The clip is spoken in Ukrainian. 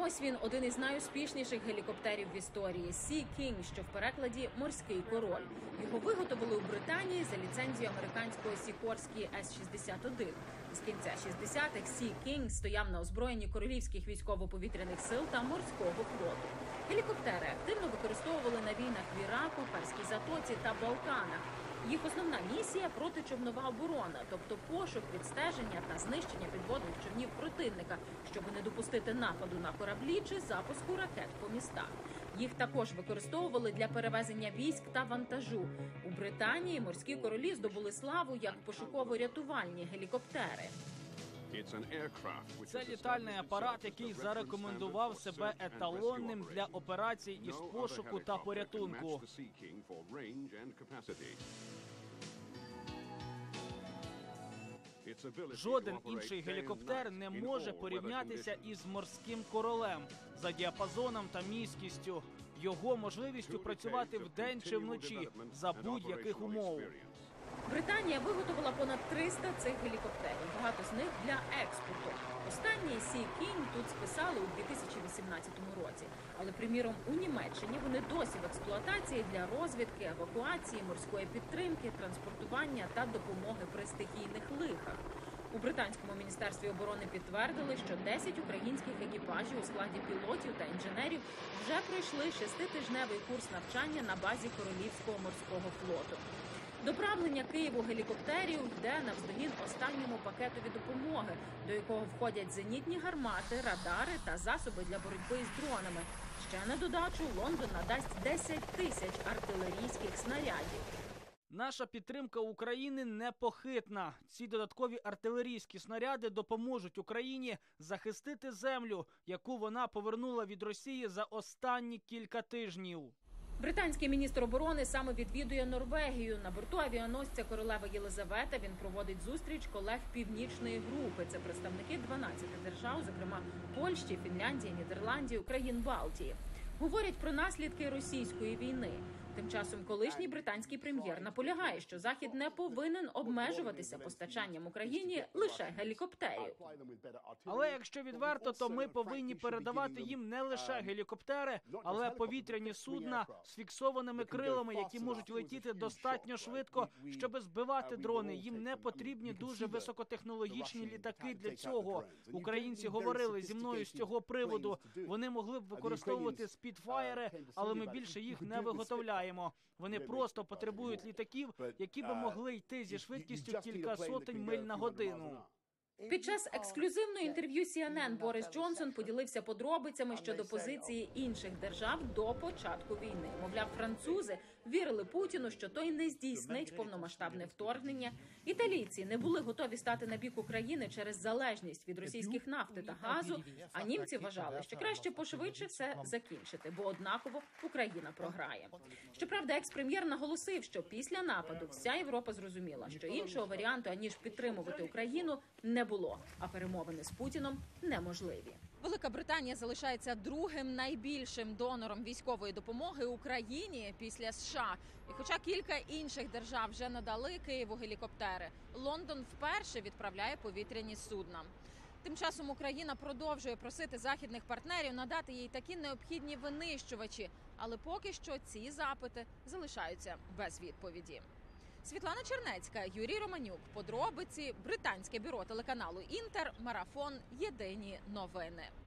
ось він, один із найуспішніших гелікоптерів в історії – Sea King, що в перекладі «Морський король». Його виготовили у Британії за ліцензією американського Sikorsky S-61. З кінця 60-х Sea King стояв на озброєнні королівських військово-повітряних сил та морського флоту. Гелікоптери активно використовували на війнах в Іраку, Перській затоці та Балканах. Їх основна місія – протичовнова оборона, тобто пошук, відстеження та знищення підводних човнів противника, щоб не допустити нападу на кораблі чи запуску ракет по містах. Їх також використовували для перевезення військ та вантажу. У Британії морські королі здобули славу як пошуково-рятувальні гелікоптери. Це літальний апарат, який зарекомендував себе еталонним для операцій із пошуку та порятунку. Жоден інший гелікоптер не може порівнятися із морським королем за діапазоном та міськістю, його можливістю працювати вдень чи вночі за будь-яких умов. Британія виготовила понад 300 цих гелікоптерів, багато з них для експорту. Останній Sea King тут списали у 2018 році. Але, приміром, у Німеччині вони досі в експлуатації для розвідки, евакуації, морської підтримки, транспортування та допомоги при стихійних лихах. У британському міністерстві оборони підтвердили, що 10 українських екіпажів у складі пілотів та інженерів вже пройшли 6-тижневий курс навчання на базі Королівського морського флоту. Доправлення Києву гелікоптерів йде навздогін останньому пакетові допомоги, до якого входять зенітні гармати, радари та засоби для боротьби із дронами. Ще на додачу Лондон надасть 10 тисяч артилерійських снарядів. Наша підтримка України непохитна. Ці додаткові артилерійські снаряди допоможуть Україні захистити землю, яку вона повернула від Росії за останні кілька тижнів. Британський міністр оборони саме відвідує Норвегію. На борту авіаносця «Королева Єлизавета» він проводить зустріч колег Північної групи. Це представники 12 держав, зокрема Польщі, Фінляндії, Нідерландів, країн Балтії. Говорять про наслідки російської війни. Тим часом колишній британський прем'єр наполягає, що Захід не повинен обмежуватися постачанням Україні лише гелікоптерів. Але якщо відверто, то ми повинні передавати їм не лише гелікоптери, але повітряні судна з фіксованими крилами, які можуть летіти достатньо швидко, щоб збивати дрони. Їм не потрібні дуже високотехнологічні літаки для цього. Українці говорили зі мною з цього приводу. Вони могли б використовувати спідфайри, але ми більше їх не виготовляємо. Вони просто потребують літаків, які би могли йти зі швидкістю кілька сотень миль на годину. Під час ексклюзивного інтерв'ю CNN Борис Джонсон поділився подробицями щодо позиції інших держав до початку війни. Мовляв, французи вірили Путіну, що той не здійснить повномасштабне вторгнення. Італійці не були готові стати на бік України через залежність від російських нафти та газу, а німці вважали, що краще пошвидше все закінчити, бо однаково Україна програє. Щоправда, екс-прем'єр наголосив, що після нападу вся Європа зрозуміла, що іншого варіанту, аніж підтримувати Україну, не було, а перемовини з Путіном неможливі. Велика Британія залишається другим найбільшим донором військової допомоги Україні після США. І хоча кілька інших держав вже надали Києву гелікоптери, Лондон вперше відправляє повітряні судна. Тим часом Україна продовжує просити західних партнерів надати їй такі необхідні винищувачі, але поки що ці запити залишаються без відповіді. Світлана Чернецька, Юрій Романюк. Подробиці. Британське бюро телеканалу «Інтер». Марафон. Єдині новини.